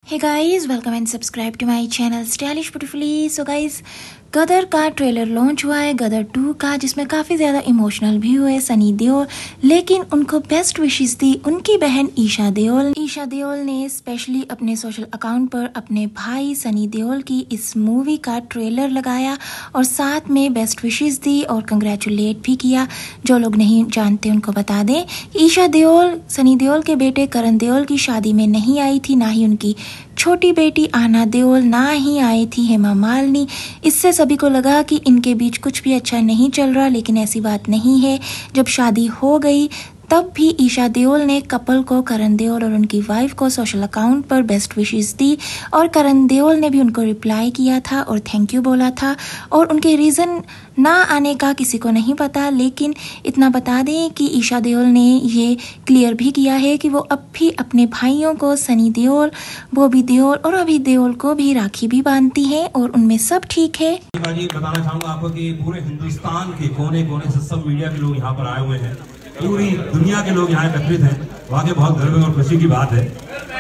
Hey guys, welcome and subscribe to my channel Stylish Beautifully। So guys, गदर का trailer launch हुआ है, गदर 2 का, जिसमें काफ़ी ज़्यादा इमोशनल भी हुए सनी देओल, लेकिन उनको बेस्ट विशेस दी उनकी बहन ईशा देओल। ईशा देओल ने स्पेशली अपने सोशल अकाउंट पर अपने भाई सनी देओल की इस मूवी का ट्रेलर लगाया और साथ में बेस्ट विशेस दी और कंग्रेचुलेट भी किया। जो लोग नहीं जानते उनको बता दें, ईशा देओल सनी देओल के बेटे करण देओल की शादी में नहीं आई थी, ना ही उनकी छोटी बेटी आना देओल, ना ही आई थी हेमा मालिनी। इससे सभी को लगा कि इनके बीच कुछ भी अच्छा नहीं चल रहा, लेकिन ऐसी बात नहीं है। जब शादी हो गई तब भी ईशा देओल ने कपल को, करण देओल और उनकी वाइफ को, सोशल अकाउंट पर बेस्ट विशेस दी और करण देओल ने भी उनको रिप्लाई किया था और थैंक यू बोला था। और उनके रीज़न ना आने का किसी को नहीं पता, लेकिन इतना बता दें कि ईशा देओल ने ये क्लियर भी किया है कि वो अब भी अपने भाइयों को, सनी देओल, बॉबी देओल और अभी देओल को भी राखी भी बांधती हैं और उनमें सब ठीक है। बताना चाहूँगा आपको कि पूरे हिंदुस्तान के कोने कोने से सब मीडिया के लोग यहाँ पर आए हुए हैं, पूरी दुनिया के लोग यहाँ एकत्रित हैं। वाकई बहुत गर्व और खुशी की बात है।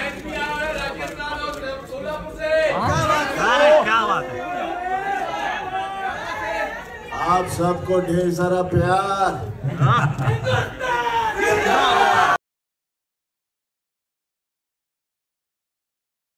क्या बात है। आप सबको ढेर सारा प्यार।